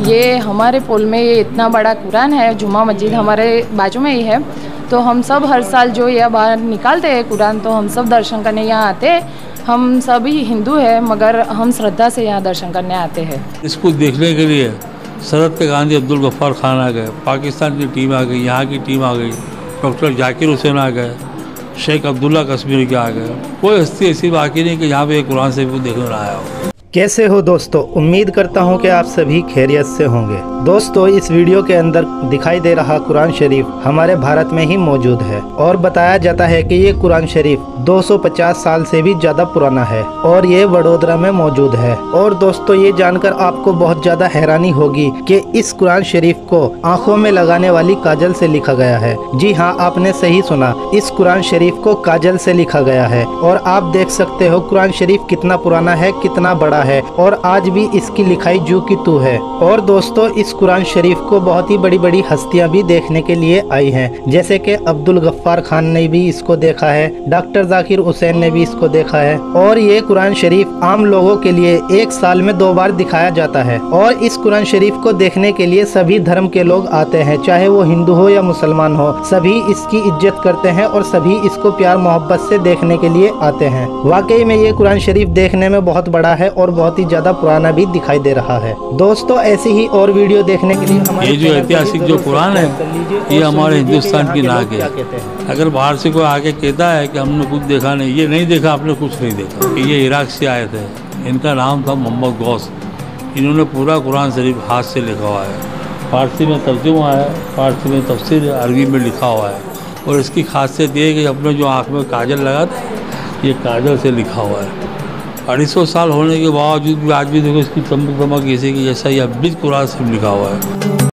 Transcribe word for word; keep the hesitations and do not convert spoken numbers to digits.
ये हमारे पुल में ये इतना बड़ा कुरान है, जुमा मस्जिद हमारे बाजू में ही है, तो हम सब हर साल जो ये बाहर निकालते हैं कुरान, तो हम सब दर्शन करने यहाँ आते हैं। हम सभी हिंदू हैं मगर हम श्रद्धा से यहाँ दर्शन करने आते हैं। इसको देखने के लिए सरहद पे गांधी अब्दुल गफ्फार खान आ गए, पाकिस्तान की टीम आ गई, यहाँ की टीम आ गई, डॉक्टर जाकिर हुसैन आ गए, शेख अब्दुल्ला कश्मीरी के आ गए। कोई हस्ती ऐसी बाकी नहीं कि यहाँ पे कुरान शरीफ को देखने ना आया हो। कैसे हो दोस्तों, उम्मीद करता हूं कि आप सभी खैरियत से होंगे। दोस्तों, इस वीडियो के अंदर दिखाई दे रहा कुरान शरीफ हमारे भारत में ही मौजूद है और बताया जाता है कि ये कुरान शरीफ दो सौ पचास साल से भी ज्यादा पुराना है और ये वडोदरा में मौजूद है। और दोस्तों, ये जानकर आपको बहुत ज्यादा हैरानी होगी कि इस कुरान शरीफ को आंखों में लगाने वाली काजल से लिखा गया है। जी हाँ, आपने सही सुना, इस कुरान शरीफ को काजल से लिखा गया है। और आप देख सकते हो कुरान शरीफ कितना पुराना है, कितना बड़ा है और आज भी इसकी लिखाई जू की तू है। और दोस्तों, इस कुरान शरीफ को बहुत ही बड़ी बड़ी हस्तियां भी देखने के लिए आई हैं, जैसे कि अब्दुल गफ्फार खान ने भी इसको देखा है, डॉक्टर जाकिर हुसैन ने भी इसको देखा है। और ये कुरान शरीफ आम लोगों के लिए एक साल में दो बार दिखाया जाता है और इस कुरान शरीफ को देखने के लिए सभी धर्म के लोग आते हैं, चाहे वो हिंदू हो या मुसलमान हो, सभी इसकी इज्जत करते हैं और सभी इसको प्यार मोहब्बत से देखने के लिए आते हैं। वाकई में ये कुरान शरीफ देखने में बहुत बड़ा है और बहुत ही ज्यादा पुराना भी दिखाई दे रहा है। दोस्तों, ऐसी ही और वीडियो देखने के लिए हमारे ये जो ऐतिहासिक जो कुरान है ये हमारे हिंदुस्तान की नाक है। अगर बाहर से कोई आके कहता है कि हमने कुछ देखा नहीं, ये नहीं देखा, आपने कुछ नहीं देखा। ये इराक से आए थे, इनका नाम था मोहम्मद गौस। इन्होंने पूरा कुरान शरीफ हाथ से लिखा हुआ है, फारसी में तर्जुमा है, फारसी में तफसीर, अरबी में लिखा हुआ है। और इसकी खासियत ये है कि अपने जो आँख में काजल लगाते, ये काजल से लिखा हुआ है। अढ़ाई सौ साल होने के बावजूद भी आज भी देखो इसकी चमक दमक ऐसे कि जैसा ये अब भी कुरान से लिखा हुआ है।